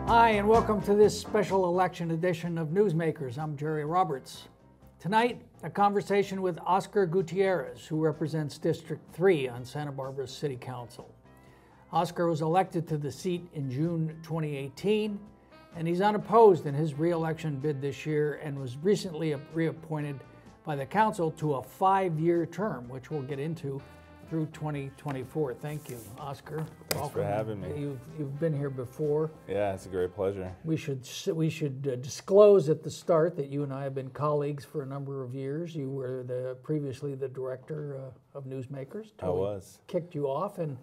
Hi, and welcome to this special election edition of Newsmakers. I'm Jerry Roberts. Tonight, a conversation with Oscar Gutierrez, who represents District 3 on Santa Barbara's City Council. Oscar was elected to the seat in June 2018, and he's unopposed in his re-election bid this year and was recently reappointed by the council to a 5-year term, which we'll get into through 2024. Thank you, Oscar. Thanks Welcome. for having me. You've been here before. Yeah, it's a great pleasure. We should disclose at the start that you and I have been colleagues for a number of years. You were previously the director of Newsmakers. I was. Kicked you off, and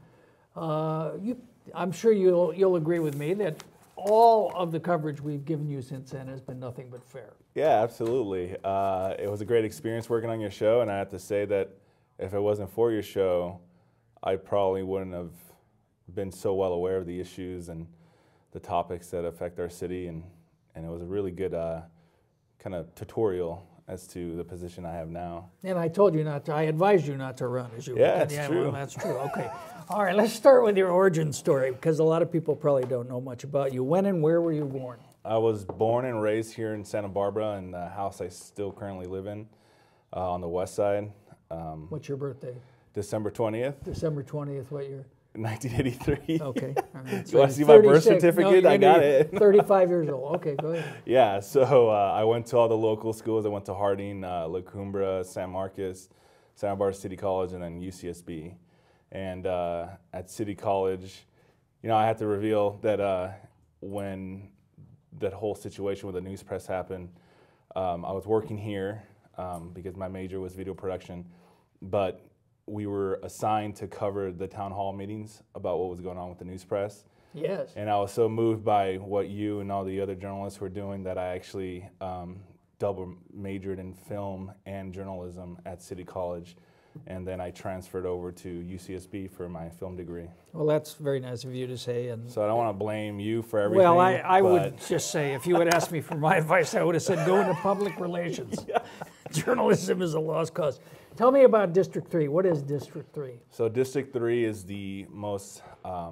I'm sure you'll agree with me that all of the coverage we've given you since then has been nothing but fair. Yeah, absolutely. It was a great experience working on your show, and I have to say that if it wasn't for your show, I probably wouldn't have been so well aware of the issues and the topics that affect our city, and it was a really good kind of tutorial as to the position I have now. And I told you not to, I advised you not to run as you were. Yeah, that's true. Well, that's true, okay. All right, let's start with your origin story, because a lot of people probably don't know much about you. When and where were you born? I was born and raised here in Santa Barbara in the house I still currently live in on the west side. What's your birthday? December 20th. December 20th, what year? 1983. Okay. All right. You want to see my birth 36. certificate? No, I got it. 35 years old. Okay, go ahead. Yeah, so I went to all the local schools. I went to Harding, La Cumbre, San Marcos, Santa Barbara City College, and then UCSB. And at City College, you know, I had to reveal that when that whole situation with the news press happened, I was working here because my major was video production, but we were assigned to cover the town hall meetings about what was going on with the news press. Yes. And I was so moved by what you and all the other journalists were doing that I actually double majored in film and journalism at City College. And then I transferred over to UCSB for my film degree. Well, that's very nice of you to say. And so I don't want to blame you for everything. Well, I would just say, if you had asked me for my advice, I would have said go into public relations. Yeah. Journalism is a lost cause. Tell me about District 3. What is District 3? So District 3 is the most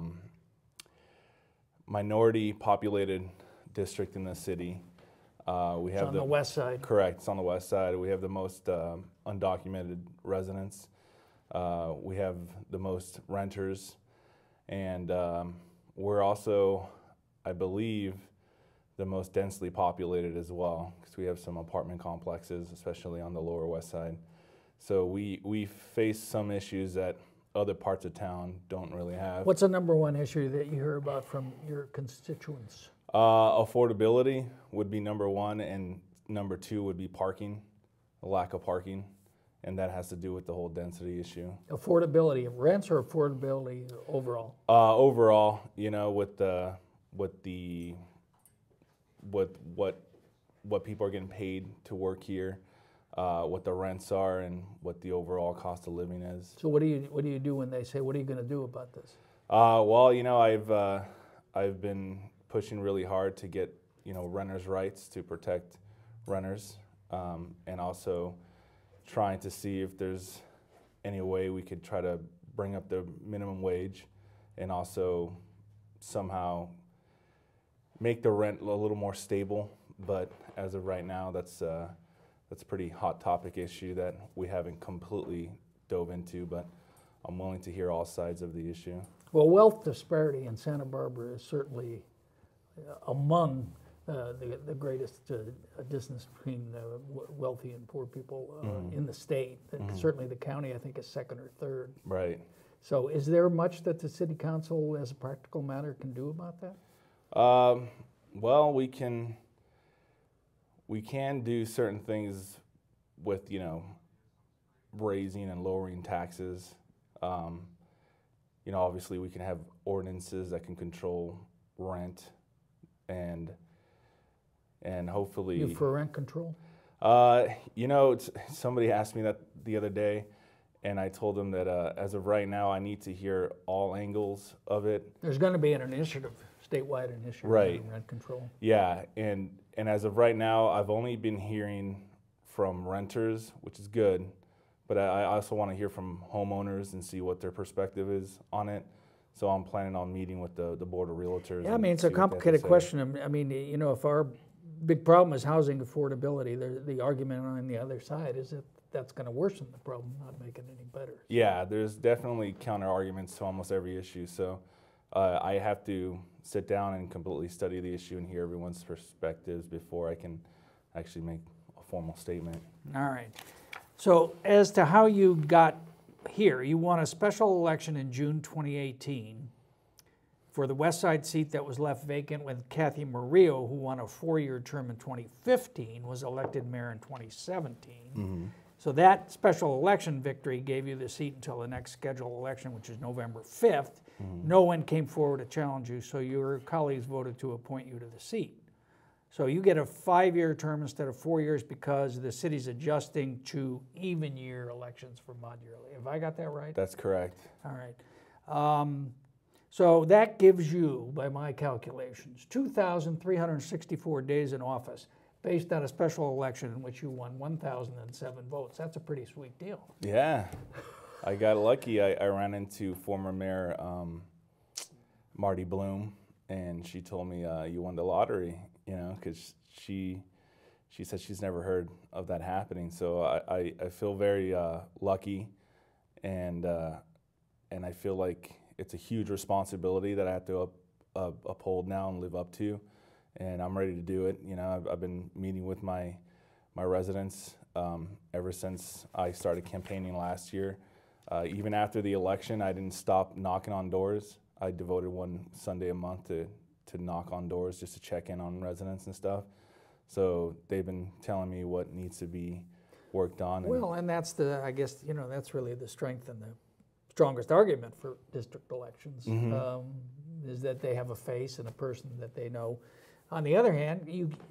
minority populated district in the city. It's on the west side. Correct, it's on the west side. We have the most undocumented residents. We have the most renters. And we're also, I believe, the most densely populated as well, because we have some apartment complexes, especially on the lower west side. So we face some issues that other parts of town don't really have. What's the number one issue that you hear about from your constituents? Affordability would be number one, and number two would be parking, a lack of parking, and that has to do with the whole density issue. Affordability of rents or affordability overall? Overall, you know, with what people are getting paid to work here, what the rents are, and what the overall cost of living is. So what do you do when they say, what are you going to do about this? Well, you know, I've been pushing really hard to get, you know, renters' rights, to protect renters, and also trying to see if there's any way we could try to bring up the minimum wage and also somehow make the rent a little more stable. But as of right now, that's a pretty hot topic issue that we haven't completely dove into, but I'm willing to hear all sides of the issue. Well, wealth disparity in Santa Barbara is certainly among the greatest distance between wealthy and poor people in the state. Certainly the county, I think, is second or third. Right. So is there much that the city council, as a practical matter, can do about that? Well, we can do certain things with, you know, raising and lowering taxes. You know, obviously we can have ordinances that can control rent, and hopefully. You for rent control? You know, somebody asked me that the other day, and I told them that as of right now, I need to hear all angles of it. There's going to be an initiative, statewide initiative, right, on rent control. Yeah, and as of right now, I've only been hearing from renters, which is good, but I also want to hear from homeowners and see what their perspective is on it. So I'm planning on meeting with the Board of Realtors. Yeah, I mean, it's a complicated question. I mean, you know, if our big problem is housing affordability, the argument on the other side is that that's going to worsen the problem, not make it any better. Yeah, there's definitely counter arguments to almost every issue. So I have to sit down and completely study the issue and hear everyone's perspectives before I can actually make a formal statement. All right. So as to how you got here, you won a special election in June 2018 for the West Side seat that was left vacant when Kathy Murillo, who won a 4-year term in 2015, was elected mayor in 2017. Mm-hmm. So that special election victory gave you the seat until the next scheduled election, which is November 5th. Mm-hmm. No one came forward to challenge you, so your colleagues voted to appoint you to the seat. So you get a 5-year term instead of 4 years because the city's adjusting to even year elections for modularly. Have I got that right? That's correct. All right. So that gives you, by my calculations, 2,364 days in office based on a special election in which you won 1,007 votes. That's a pretty sweet deal. Yeah, I got lucky. I ran into former Mayor Marty Bloom, and she told me, you won the lottery, you know, because she said she's never heard of that happening. So I feel very lucky, and I feel like it's a huge responsibility that I have to uphold now and live up to, and I'm ready to do it. You know, I've been meeting with my residents ever since I started campaigning last year. Even after the election, I didn't stop knocking on doors. I devoted one Sunday a month to knock on doors just to check in on residents and stuff. So they've been telling me what needs to be worked on. Well, and that's I guess, you know, that's really the strength and the strongest argument for district elections, Mm-hmm. is that they have a face and a person that they know. On the other hand,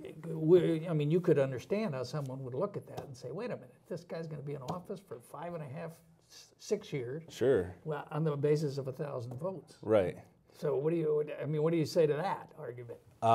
I mean, you could understand how someone would look at that and say, wait a minute, this guy's going to be in office for 5.5, 6 years. Sure. Well, on the basis of 1,000 votes. Right. So what do you say to that argument?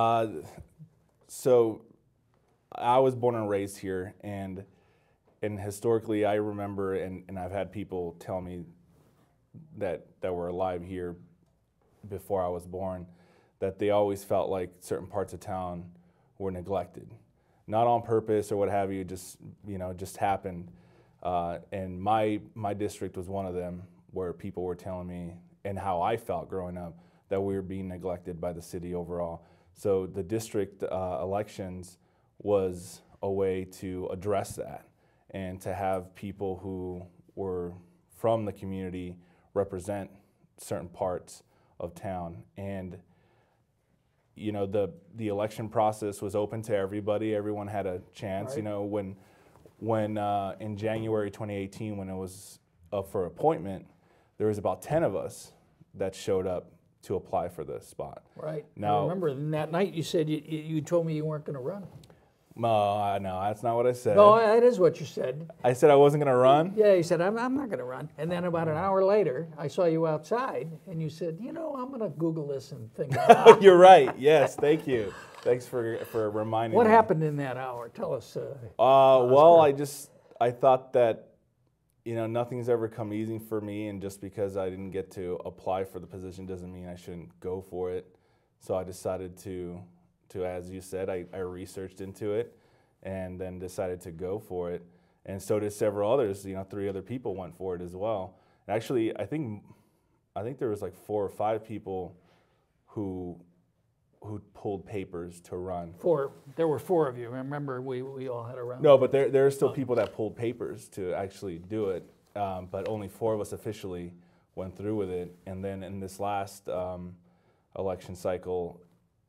So I was born and raised here, and historically I remember, and I've had people tell me that were alive here before I was born, that they always felt like certain parts of town were neglected, not on purpose or what have you, just happened. And my district was one of them, where people were telling me, and how I felt growing up, that we were being neglected by the city overall. So the district elections was a way to address that, and to have people who were from the community represent certain parts of town. And you know, the election process was open to everybody. Everyone had a chance. Right. You know, when in January 2018, when it was up for appointment, there was about 10 of us that showed up to apply for the spot. Right. Now, I remember that night you said you told me you weren't going to run. No, that's not what I said. No, that is what you said. I said I wasn't going to run? Yeah, you said, I'm not going to run. And then about an hour later, I saw you outside, and you said, you know, I'm going to Google this and think about it. You're right. Yes, thank you. Thanks for reminding me. What happened in that hour? Tell us. Well, I thought that, you know, nothing's ever come easy for me, and just because I didn't get to apply for the position doesn't mean I shouldn't go for it. So I decided to as you said, I researched into it and then decided to go for it. And so did several others. You know, 3 other people went for it as well. And actually, I think there was like 4 or 5 people who pulled papers to run. There were 4 of you. Remember, we all had a round. No, but there are still people that pulled papers to actually do it. But only 4 of us officially went through with it. And then in this last election cycle,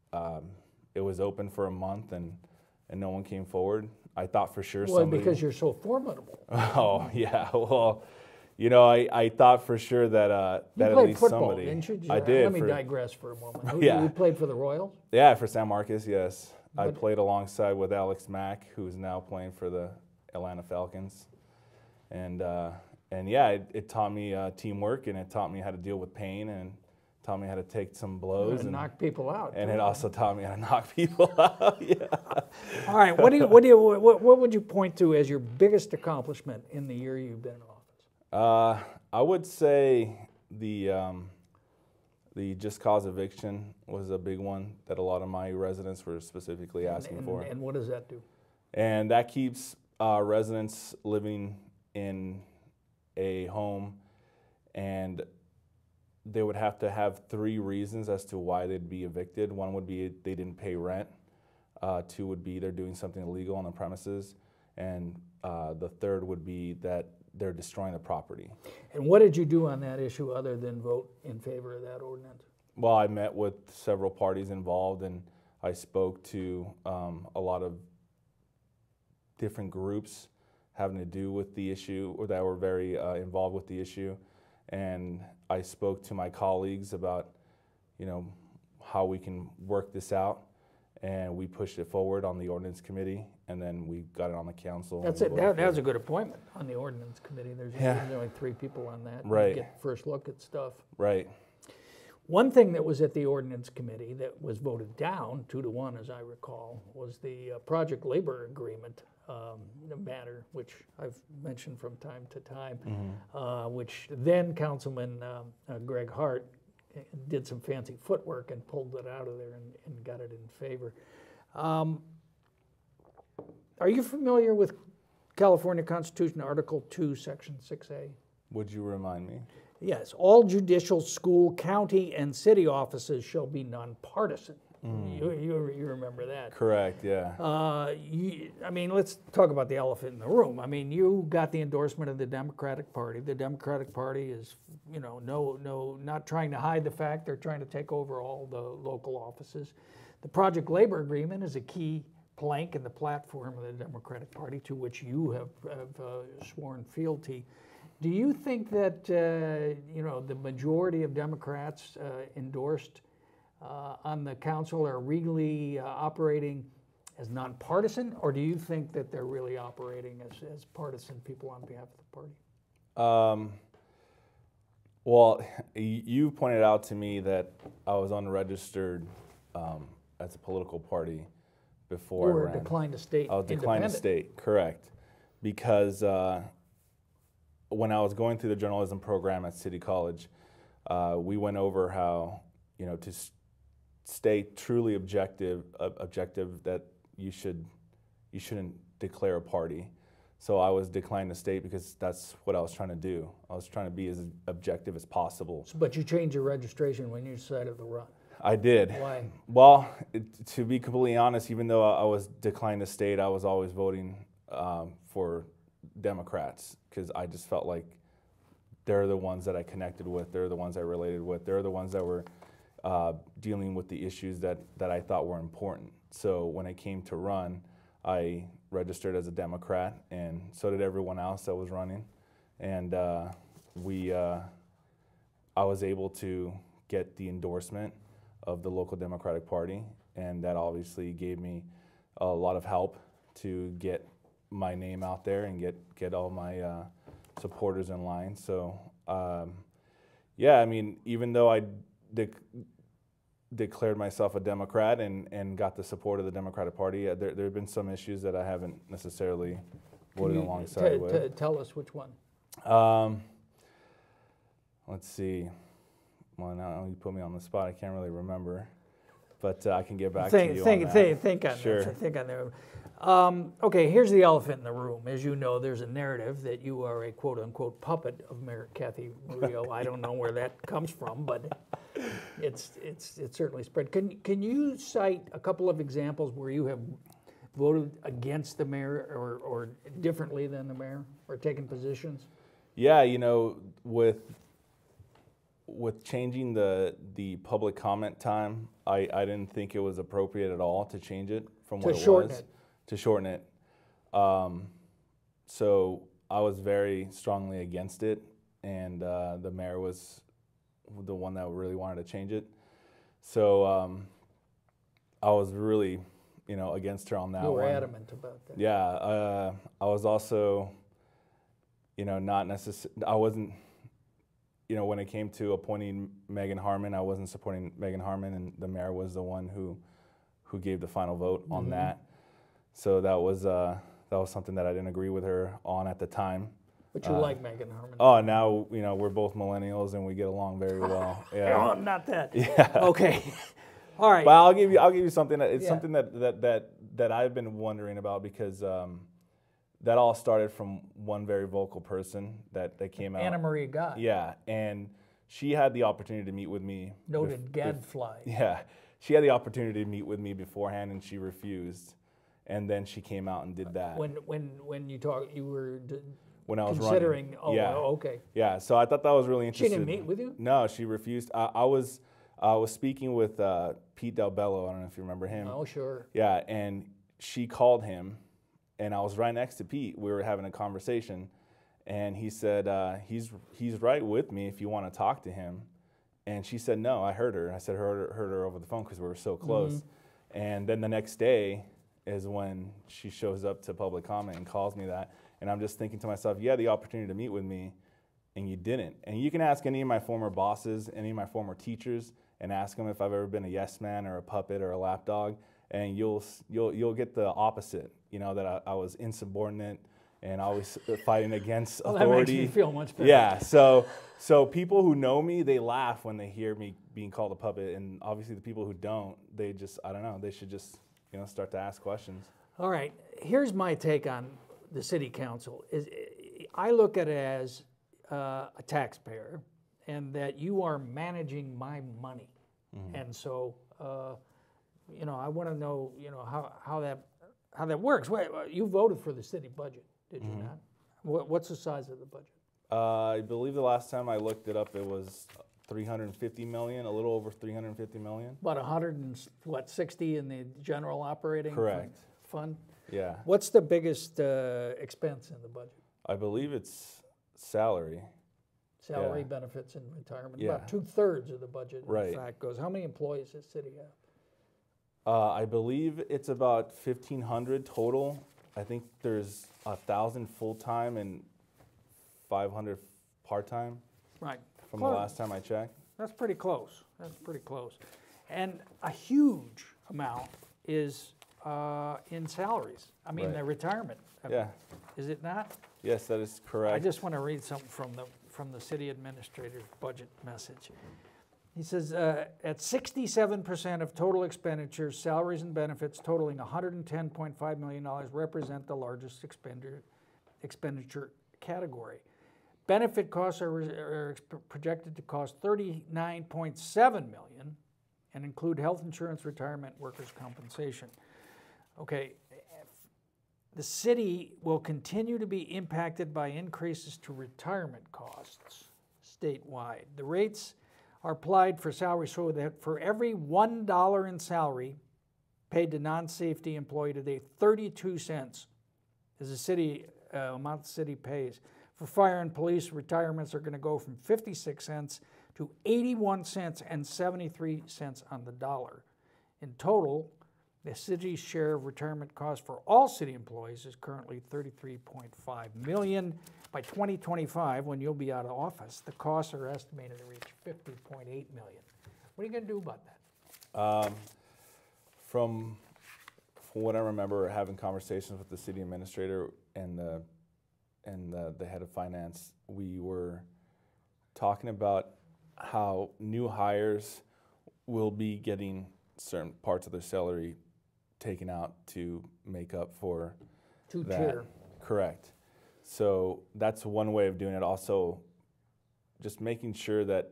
it was open for a month, and no one came forward. I thought for sure somebody... Well, because you're so formidable. Oh, yeah. Well, you know, I thought for sure that at least football, somebody... Didn't you? I did. Let me digress for a moment. Yeah. You played for the Royals? Yeah, for San Marcos, yes. I played alongside with Alex Mack, who's now playing for the Atlanta Falcons. And yeah, it taught me teamwork, and it taught me how to deal with pain, and taught me how to take some blows and knock people out. And it also taught me how to knock people out. Yeah. All right. What would you point to as your biggest accomplishment in the year you've been in office? I would say the The just cause eviction was a big one that a lot of my residents were specifically asking for. And what does that do? And that keeps residents living in a home, and they would have to have 3 reasons as to why they'd be evicted. One would be they didn't pay rent. 2 would be they're doing something illegal on the premises. And the 3rd would be that they're destroying the property. And what did you do on that issue other than vote in favor of that ordinance? Well, I met with several parties involved, and I spoke to a lot of different groups having to do with the issue, or that were very involved with the issue. And I spoke to my colleagues about, how we can work this out. And we pushed it forward on the ordinance committee, and then we got it on the council. That's it. That was a good appointment on the ordinance committee. There's only 3 people on that. Right. You get first look at stuff. Right. One thing that was at the ordinance committee that was voted down 2-1, as I recall, was the project labor agreement matter, which I've mentioned from time to time, which then Councilman Greg Hart did some fancy footwork and pulled it out of there and got it in favor. Are you familiar with California Constitution, Article 2, Section 6A? Would you remind me? Yes. All judicial, school, county, and city offices shall be nonpartisan. You remember that? Correct, yeah. I mean, let's talk about the elephant in the room. I mean, you got the endorsement of the Democratic Party. The Democratic Party is, not trying to hide the fact they're trying to take over all the local offices. The Project Labor Agreement is a key plank in the platform of the Democratic Party, to which you have sworn fealty. Do you think that, the majority of Democrats endorsed on the council are really operating as nonpartisan, or do you think that they're really operating as partisan people on behalf of the party? Well, you pointed out to me that I was unregistered as a political party before I ran. Declined to state. I was declined to state, correct. Because when I was going through the journalism program at City College, we went over how, to stay truly objective that you shouldn't declare a party. So I was declined to state because that's what I was trying to do. I was trying to be as objective as possible. But you changed your registration when you decided to run. I did. Why? Well, to be completely honest, even though I was declined to state, I was always voting for Democrats, because I just felt like they're the ones that I connected with, they're the ones I related with, they're the ones that were dealing with the issues that I thought were important. So when I came to run, I registered as a Democrat, and so did everyone else that was running. And I was able to get the endorsement of the local Democratic Party, and that obviously gave me a lot of help to get my name out there and get all my supporters in line. So yeah, I mean, even though I declared myself a Democrat and got the support of the Democratic Party, there have been some issues that I haven't necessarily voted alongside with. Tell us which one. Let's see. Well, now you put me on the spot. I can't really remember, but I can get back to you on that. Think on Sure. that. Think on that. Okay, here's the elephant in the room. As you know, there's a narrative that you are a quote-unquote puppet of Mayor Kathy Murillo. I don't know where that comes from, but it's certainly spread. Can you cite a couple of examples where you have voted against the mayor or differently than the mayor, or taken positions? Yeah, with changing the public comment time, I didn't think it was appropriate at all to change it from what it was. To shorten it. So I was very strongly against it, and the mayor was the one that really wanted to change it. So I was really, against her on that one. You were adamant about that. Yeah, I was also, not necessarily, I wasn't, when it came to appointing Megan Harmon, I wasn't supporting Megan Harmon, and the mayor was the one who gave the final vote on that. So that was something that I didn't agree with her on at the time. But you like Megan Harmon. Oh, now, we're both millennials and we get along very well. Yeah. Oh, not that. Yeah. Okay. All right. But I'll give you something. It's Yeah. something that I've been wondering about, because that all started from one very vocal person that came out. Anna Marie Gott. Yeah, and she had the opportunity to meet with me. Noted gadfly. Yeah, she had the opportunity to meet with me beforehand, and she refused. And then she came out and did that. When you talk, you were when I was considering. running. Oh, yeah. Okay. Yeah, so I thought that was really She interesting. didn't meet with you? No, she refused. I was speaking with Pete Del Bello. I don't know if you remember him. Oh, sure. Yeah, and she called him, and I was right next to Pete. We were having a conversation, and he said, he's right with me if you want to talk to him. And she said, no. I heard her. I said, heard her over the phone because we were so close. Mm-hmm. And then the next day is when she shows up to public comment and calls me that. And I'm just thinking to myself, you had the opportunity to meet with me, and you didn't. And you can ask any of my former bosses, any of my former teachers, and ask them if I've ever been a yes man or a puppet or a lapdog, and you'll get the opposite. That I was insubordinate and always fighting against authority. That makes me feel much better. Yeah. So people who know me, they laugh when they hear me being called a puppet, and obviously the people who don't, they just, I don't know, they should just start to ask questions. All right. Here's my take on the city council. I look at it as a taxpayer, and that you are managing my money. Mm-hmm. And so, I want to know, how that works. Wait, you voted for the city budget, did you not? What's the size of the budget? I believe the last time I looked it up, it was 350 million, a little over 350 million. About 160 in the general operating fund? Yeah. What's the biggest expense in the budget? I believe it's salary. Salary, benefits, and retirement. Yeah. About 2/3 of the budget, right. in fact, goes. How many employees does the city have? I believe it's about 1,500 total. I think there's 1,000 full-time and 500 part-time. Right. From the last time I checked. That's pretty close. And a huge amount is in salaries. I mean, the retirement. Yeah. Is it not? Yes, that is correct. I just want to read something from the city administrator's budget message. He says, at 67% of total expenditures, salaries and benefits totaling $110.5 million represent the largest expenditure category. Benefit costs are projected to cost $39.7 million and include health insurance, retirement, workers' compensation. Okay, the city will continue to be impacted by increases to retirement costs statewide. The rates are applied for salaries so that for every $1 in salary paid to non-safety employee today, 32 cents is the city amount the city pays. For fire and police, retirements are going to go from 56 cents to 81 cents and 73 cents on the dollar. In total, the city's share of retirement costs for all city employees is currently $33.5 million. By 2025, when you'll be out of office, the costs are estimated to reach $50.8 million. What are you going to do about that? From what I remember, having conversations with the city administrator and the head of finance, we were talking about how new hires will be getting certain parts of their salary taken out to make up for Two-tier. Correct. So that's one way of doing it. Also, just making sure that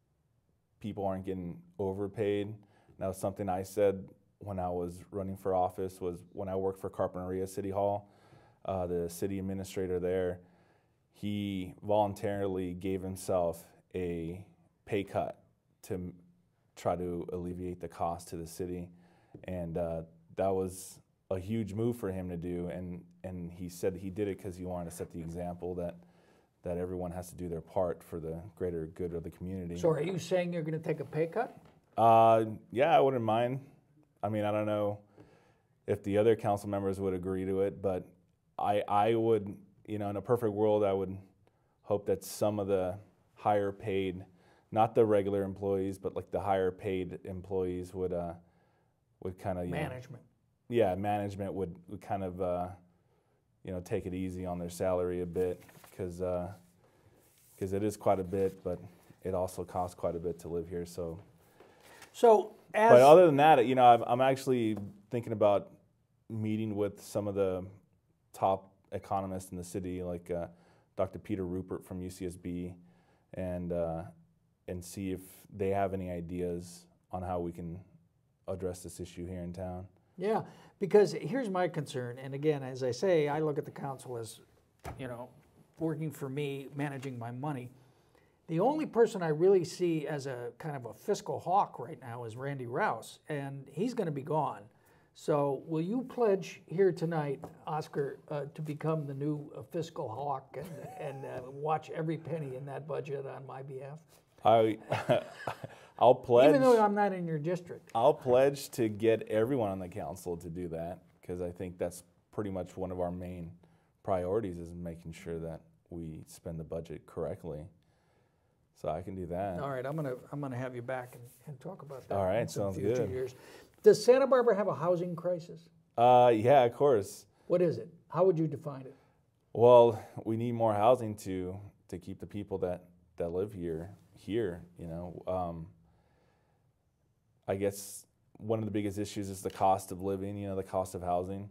people aren't getting overpaid. That was something I said when I was running for office, was when I worked for Carpinteria City Hall. The city administrator there, he voluntarily gave himself a pay cut to try to alleviate the cost to the city, and that was a huge move for him to do. And he said he did it because he wanted to set the example that everyone has to do their part for the greater good of the community. So are you saying you're going to take a pay cut? Yeah, I wouldn't mind. I mean, I don't know if the other council members would agree to it, but I would, in a perfect world, I would hope that some of the higher paid, not the regular employees, but like the higher paid employees would kind of management. Yeah, management would kind of take it easy on their salary a bit, because it is quite a bit, but it also costs quite a bit to live here. But other than that, I'm actually thinking about meeting with some of the top economists in the city, like Dr. Peter Rupert from UCSB, and see if they have any ideas on how we can address this issue here in town. Yeah, because here's my concern, and again, as I say, I look at the council as, working for me, managing my money. The only person I really see as a kind of a fiscal hawk right now is Randy Rouse, and he's going to be gone. So will you pledge here tonight, Oscar, to become the new fiscal hawk and watch every penny in that budget on my behalf? I'll pledge. Even though I'm not in your district. I'll pledge to get everyone on the council to do that, because I think that's pretty much one of our main priorities, is making sure that we spend the budget correctly. So I can do that. All right, I'm gonna have you back and talk about that. All right, sounds good. Years. Does Santa Barbara have a housing crisis? Yeah, of course. What is it? How would you define it? Well, we need more housing to keep the people that live here. I guess one of the biggest issues is the cost of living, the cost of housing.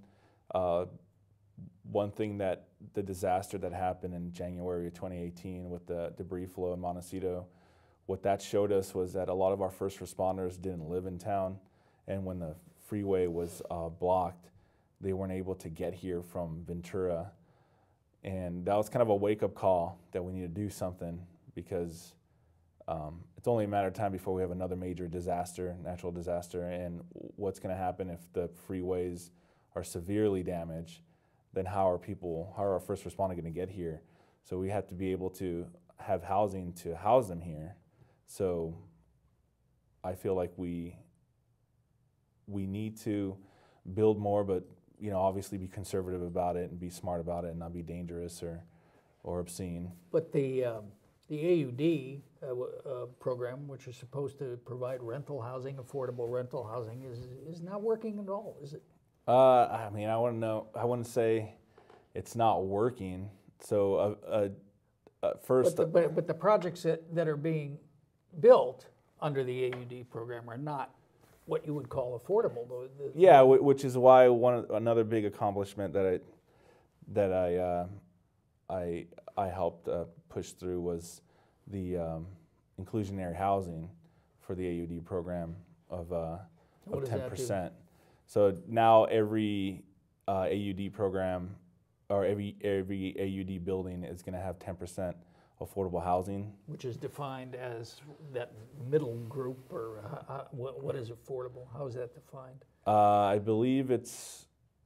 One thing that the disaster that happened in January of 2018 with the debris flow in Montecito, what that showed us was that a lot of our first responders didn't live in town, and when the freeway was blocked, they weren't able to get here from Ventura. And that was kind of a wake-up call that we need to do something, because it's only a matter of time before we have another major disaster, natural disaster, and what's going to happen if the freeways are severely damaged, then how are our first responders going to get here? So we have to be able to have housing to house them here. So I feel like we need to build more, but obviously be conservative about it and be smart about it and not be dangerous or obscene. But the AUD program, which is supposed to provide rental housing, affordable rental housing, is not working at all, is it? I wouldn't say it's not working. So first, but the projects that are being built under the AUD program are not what you would call affordable, though. Yeah, which is why another big accomplishment that I helped push through was the inclusionary housing for the AUD program of 10%. So now every AUD program or every AUD building is going to have 10% affordable housing, which is defined as that middle group, or what is affordable? How is that defined? I believe it's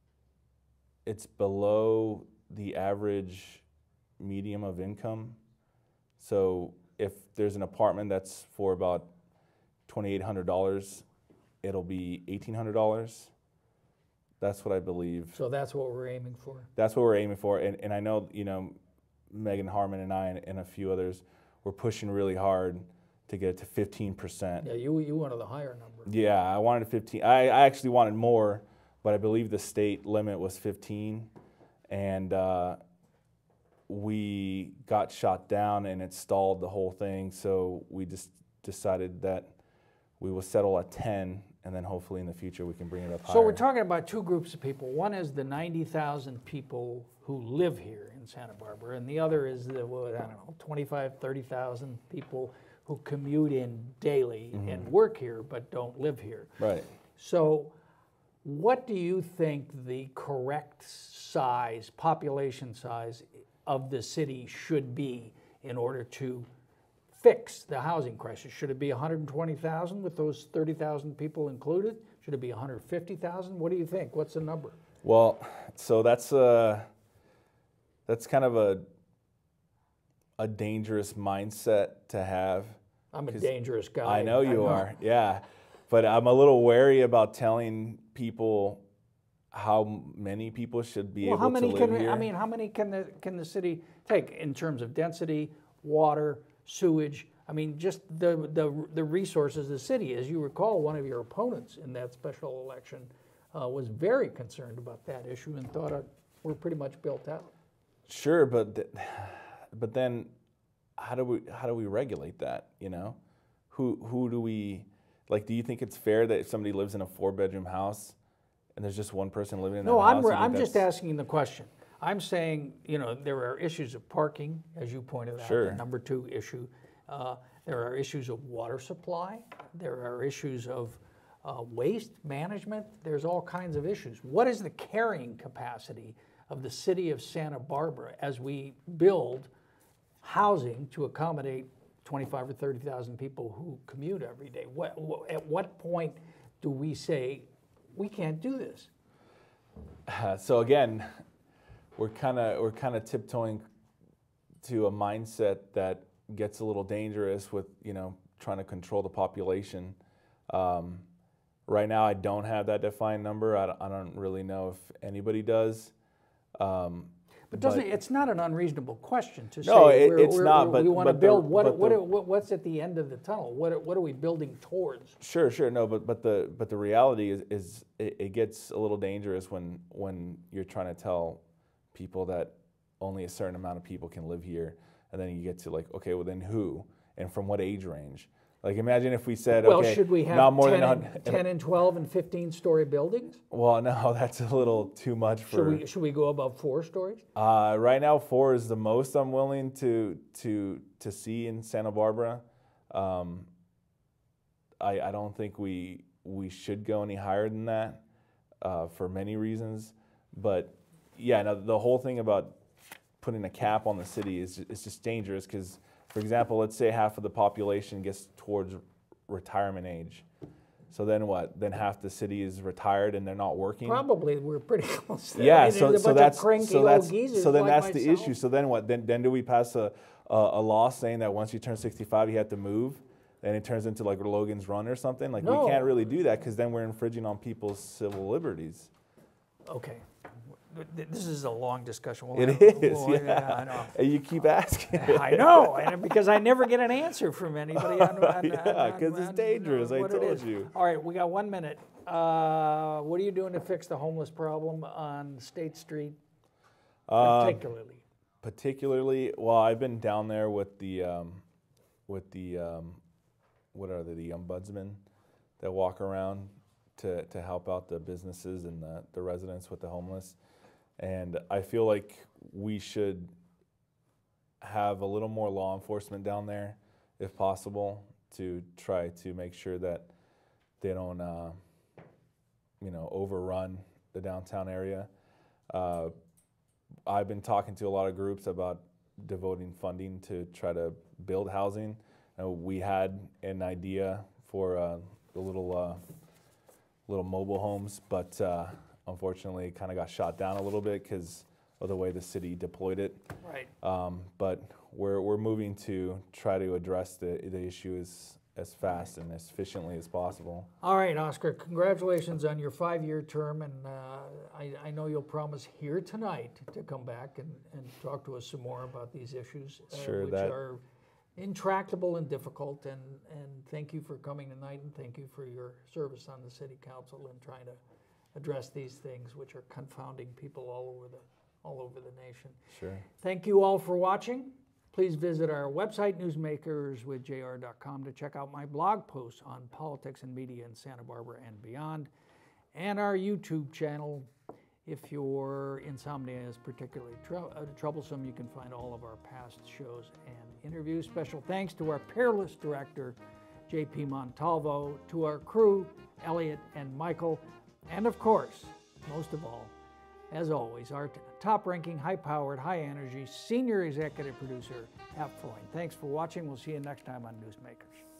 below the average medium of income. So if there's an apartment that's for about $2,800, it'll be $1,800. That's what I believe. So that's what we're aiming for? That's what we're aiming for. And I know, Megan Harmon and I and a few others were pushing really hard to get it to 15%. Yeah, you wanted the higher number. Yeah, I wanted 15. I actually wanted more, but I believe the state limit was 15. And we got shot down and it stalled the whole thing. So we just decided that we will settle at 10, and then hopefully in the future we can bring it up higher. So we're talking about two groups of people. One is the 90,000 people who live here in Santa Barbara, and the other is the, 25, 30,000 people who commute in daily and work here but don't live here. Right. So what do you think the correct size, population size of the city should be in order to fix the housing crisis? Should it be 120,000 with those 30,000 people included? Should it be 150,000? What do you think? What's the number? Well, so that's kind of a dangerous mindset to have. I'm a dangerous guy. I know you are, yeah. But I'm a little wary about telling people how many people should be able to live here. How many can the city take in terms of density, water, sewage? Just the resources of the city. As you recall, one of your opponents in that special election was very concerned about that issue and thought we're pretty much built out. Sure, but then how do we regulate that? You know, who do we like? Do you think it's fair that if somebody lives in a 4-bedroom house and there's just one person living in that house? No, I'm just asking the question. I'm saying, you know, there are issues of parking, as you pointed out. Sure. The number 2 issue. There are issues of water supply. There are issues of waste management. There's all kinds of issues. What is the carrying capacity of the city of Santa Barbara as we build housing to accommodate 25 or 30,000 people who commute every day? At what point do we say we can't do this? So again, we're kind of tiptoeing to a mindset that gets a little dangerous with, you know, trying to control the population. Right now, I don't have that defined number. I don't really know if anybody does. But it's not an unreasonable question to say. No, it's not. But we want to build. the, What's at the end of the tunnel? What are we building towards? Sure. No, but the reality is it gets a little dangerous when you're trying to tell people that only a certain amount of people can live here, and then you get to like, okay, well then who and from what age range? Like, imagine if we said, well, okay, should we have not more 10 than 10 and 12 and 15-story buildings? Well, no, that's a little too much for. Should we go above 4 stories? Right now, 4 is the most I'm willing to see in Santa Barbara. I don't think we should go any higher than that for many reasons. But yeah, now the whole thing about putting a cap on the city is just dangerous because, for example, let's say half of the population gets towards retirement age. So then what? Then half the city is retired and they're not working? Probably we're pretty close to that. Yeah, I mean, so that's the myself. issue. So then what? Then do we pass a law saying that once you turn 65 you have to move? And it turns into like Logan's Run or something? Like, no. We can't really do that because then we're infringing on people's civil liberties. Okay. This is a long discussion. It is, yeah. Yeah, I know. And you keep asking. I know, and because I never get an answer from anybody. Yeah, because it's dangerous, I told you. All right, we got 1 minute. What are you doing to fix the homeless problem on State Street, particularly? Particularly, well, I've been down there with the what are they, the ombudsmen that walk around to help out the businesses and the residents with the homeless. And I feel like we should have a little more law enforcement down there, if possible, to try to make sure that they don't, overrun the downtown area. I've been talking to a lot of groups about devoting funding to try to build housing. We had an idea for the little mobile homes, but unfortunately it kind of got shot down a little bit because of the way the city deployed it. Right. But we're moving to try to address the issue as fast and as efficiently as possible. All right, Oscar, congratulations on your 5-year term, and I know you'll promise here tonight to come back and talk to us some more about these issues, Sure, which are intractable and difficult, and thank you for coming tonight, and thank you for your service on the City Council and trying to address these things which are confounding people all over the nation. Sure. Thank you all for watching. Please visit our website, newsmakerswithjr.com, to check out my blog posts on politics and media in Santa Barbara and beyond, and our YouTube channel. If your insomnia is particularly troublesome, you can find all of our past shows and interviews. Special thanks to our peerless director, J.P. Montalvo, to our crew, Elliot and Michael, and of course, most of all, as always, our top-ranking, high-powered, high-energy senior executive producer, Hap Freund. Thanks for watching. We'll see you next time on Newsmakers.